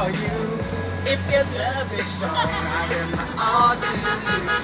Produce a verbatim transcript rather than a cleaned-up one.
for you. If your love is strong, I give my all to you.